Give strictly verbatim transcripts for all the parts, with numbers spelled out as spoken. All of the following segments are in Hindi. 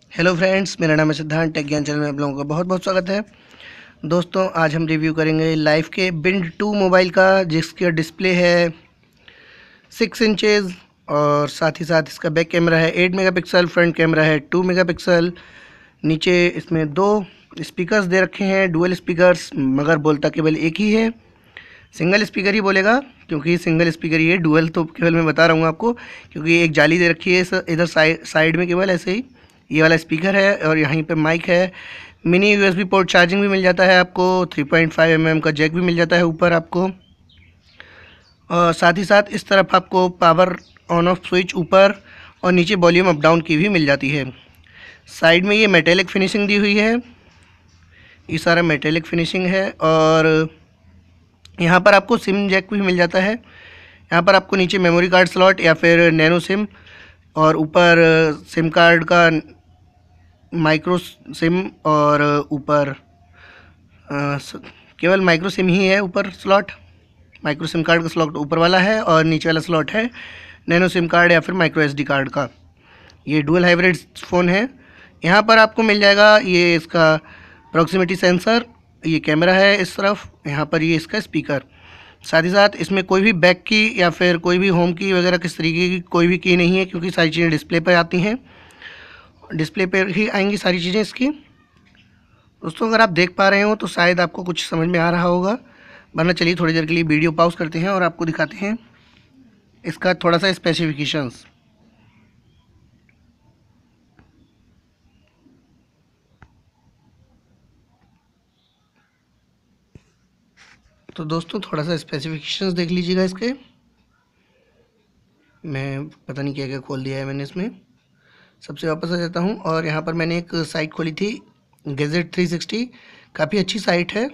हेलो फ्रेंड्स, मेरा नाम है सिद्धांत। टेक ज्ञान चैनल में आप लोगों का बहुत बहुत स्वागत है। दोस्तों, आज हम रिव्यू करेंगे लाइफ के बिंड टू मोबाइल का, जिसका डिस्प्ले है सिक्स इंचेस और साथ ही साथ इसका बैक कैमरा है एट मेगापिक्सल, फ्रंट कैमरा है टू मेगापिक्सल। नीचे इसमें दो स्पीकर्स दे रखे हैं, डुअल स्पीकर्स, मगर बोलता केवल एक ही है। सिंगल स्पीकर ही बोलेगा क्योंकि सिंगल स्पीकर ही है, डुअल तो केवल मैं बता रहा हूँ आपको, क्योंकि एक जाली दे रखी है इधर साइड साइड में, केवल ऐसे ही ये वाला स्पीकर है। और यहीं पे माइक है, मिनी यूएसबी पोर्ट चार्जिंग भी मिल जाता है आपको, three point five M M का जैक भी मिल जाता है ऊपर आपको। और साथ ही साथ इस तरफ आपको पावर ऑन ऑफ स्विच ऊपर और नीचे वॉल्यूम अप डाउन की भी मिल जाती है। साइड में ये मेटेलिक फिनिशिंग दी हुई है, ये सारा मेटेलिक फिनिशिंग है। और यहाँ पर आपको सिम जैक भी मिल जाता है। यहाँ पर आपको नीचे मेमोरी कार्ड स्लॉट या फिर नैनो सिम, और ऊपर सिम कार्ड का माइक्रो सिम, और ऊपर केवल माइक्रो सिम ही है ऊपर स्लॉट। माइक्रो सिम कार्ड का स्लॉट ऊपर वाला है और नीचे वाला स्लॉट है नैनो सिम कार्ड या फिर माइक्रो एसडी कार्ड का। ये डुअल हाइब्रिड फ़ोन है। यहाँ पर आपको मिल जाएगा ये इसका प्रॉक्सिमिटी सेंसर, ये कैमरा है इस तरफ, यहाँ पर ये इसका स्पीकर। साथ ही साथ इसमें कोई भी बैक की या फिर कोई भी होम की वगैरह किस तरीके की कोई भी की नहीं है, क्योंकि सारी चीज़ें डिस्प्ले पर आती हैं, डिस्प्ले पर ही आएंगी सारी चीज़ें इसकी। दोस्तों, अगर आप देख पा रहे हो तो शायद आपको कुछ समझ में आ रहा होगा, वरना चलिए थोड़ी देर के लिए वीडियो पॉज करते हैं और आपको दिखाते हैं इसका थोड़ा सा स्पेसिफिकेशंस। तो दोस्तों, थोड़ा सा स्पेसिफिकेशंस देख लीजिएगा इसके। मैं पता नहीं क्या क्या खोल दिया है मैंने इसमें। सबसे वापस आ जाता हूँ और यहाँ पर मैंने एक साइट खोली थी, गैजेट थ्री सिक्सटी, काफ़ी अच्छी साइट है।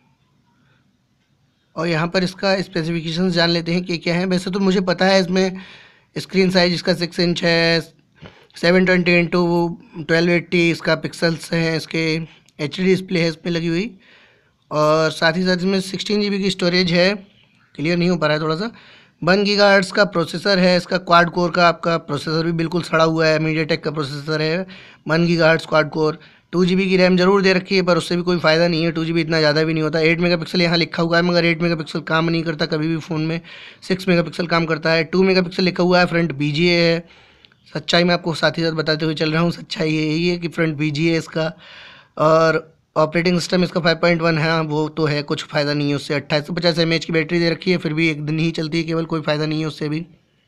और यहाँ पर इसका स्पेसिफिकेशंस जान लेते हैं कि क्या है। वैसे तो मुझे पता है इसमें स्क्रीन साइज इसका सिक्स इंच है, seven twenty into twelve eighty इसका पिक्सल्स हैं, इसके एच डी डिस्प्ले है इसमें लगी हुई। और साथ ही साथ इसमें सिक्सटीन जी बी की स्टोरेज है, क्लियर नहीं हो पा रहा है थोड़ा सा। वन गीगाहर्ट्ज़ का प्रोसेसर है इसका, क्वाड कोर का आपका प्रोसेसर भी बिल्कुल सड़ा हुआ है, मीडियाटेक का प्रोसेसर है, one gigahertz quad core. Two G B की रैम जरूर दे रखी है, पर उससे भी कोई फ़ायदा नहीं है, टू जी बी इतना ज़्यादा भी नहीं होता। एट मेगा पिक्सल यहाँ लिखा हुआ है, मगर एट मेगा पिक्सल काम नहीं करता कभी भी फ़ोन में, सिक्स मेगा पिक्सल काम करता है। टू मेगा पिक्सल लिखा हुआ है, फ्रंट बी जी ए है। सच्चाई मैं आपको साथ ही साथ बताते हुए चल रहा हूँ, सच्चाई यही है कि फ्रंट बी जी ए इसका। और ऑपरेटिंग सिस्टम इसका फाइव पॉइंट वन है, वो तो है, कुछ फ़ायदा नहीं है उससे। अट्ठाईस सौ पचास एम एच की बैटरी दे रखी है, फिर भी एक दिन ही चलती है केवल, कोई फ़ायदा नहीं है उससे भी।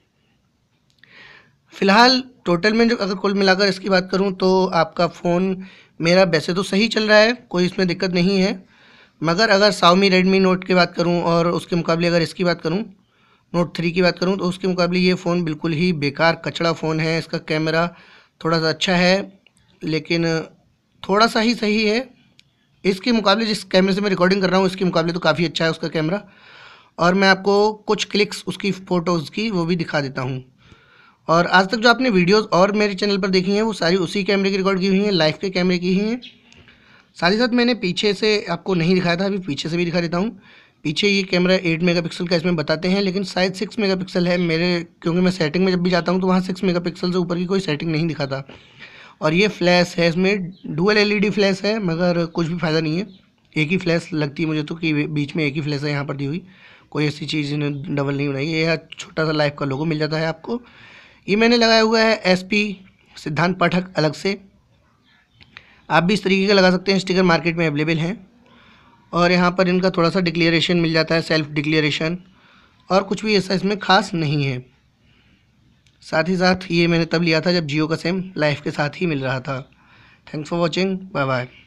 फ़िलहाल टोटल में जो अगर कुल मिलाकर इसकी बात करूं तो आपका फ़ोन मेरा वैसे तो सही चल रहा है, कोई इसमें दिक्कत नहीं है। मगर अगर Xiaomi Redmi Note की बात करूं और उसके मुकाबले अगर इसकी बात करूं, नोट थ्री की बात करूं, तो उसके मुकाबले ये फ़ोन बिल्कुल ही बेकार कचड़ा फ़ोन है। इसका कैमरा थोड़ा सा अच्छा है, लेकिन थोड़ा सा ही सही है। इसके मुकाबले जिस कैमरे से मैं रिकॉर्डिंग कर रहा हूँ, इसके मुकाबले तो काफ़ी अच्छा है उसका कैमरा। और मैं आपको कुछ क्लिक्स उसकी फ़ोटोज़ की वो भी दिखा देता हूँ। और आज तक जो आपने वीडियोस और मेरे चैनल पर देखी हैं वो सारी उसी कैमरे की रिकॉर्ड की हुई हैं, लाइफ के कैमरे की ही हैं। साथ ही साथ मैंने पीछे से आपको नहीं दिखाया था, अभी पीछे से भी दिखा देता हूँ। पीछे ये कैमरा एट मेगापिक्सल का इसमें बताते हैं, लेकिन शायद सिक्स मेगापिक्सल है मेरे, क्योंकि मैं सेटिंग में जब भी जाता हूँ तो वहाँ सिक्स मेगापिक्सल से ऊपर की कोई सेटिंग नहीं दिखाता। और ये फ्लैश है, इसमें डुअल एलईडी फ्लैश है, मगर कुछ भी फ़ायदा नहीं है। एक ही फ्लैश लगती है मुझे तो, कि बीच में एक ही फ्लैश है यहाँ पर दी हुई, कोई ऐसी चीज़ इन्हें डबल नहीं बनाई। ये छोटा सा लाइफ का लोगो मिल जाता है आपको। ये मैंने लगाया हुआ है एसपी सिद्धांत पाठक अलग से, आप भी इस तरीके का लगा सकते हैं, स्टिकर मार्केट में अवेलेबल हैं। और यहाँ पर इनका थोड़ा सा डिक्लेरेशन मिल जाता है, सेल्फ डिक्लेरेशन, और कुछ भी ऐसा इसमें खास नहीं है। साथ ही साथ ये मैंने तब लिया था जब जियो का सिम लाइफ के साथ ही मिल रहा था। Thanks for watching, bye bye.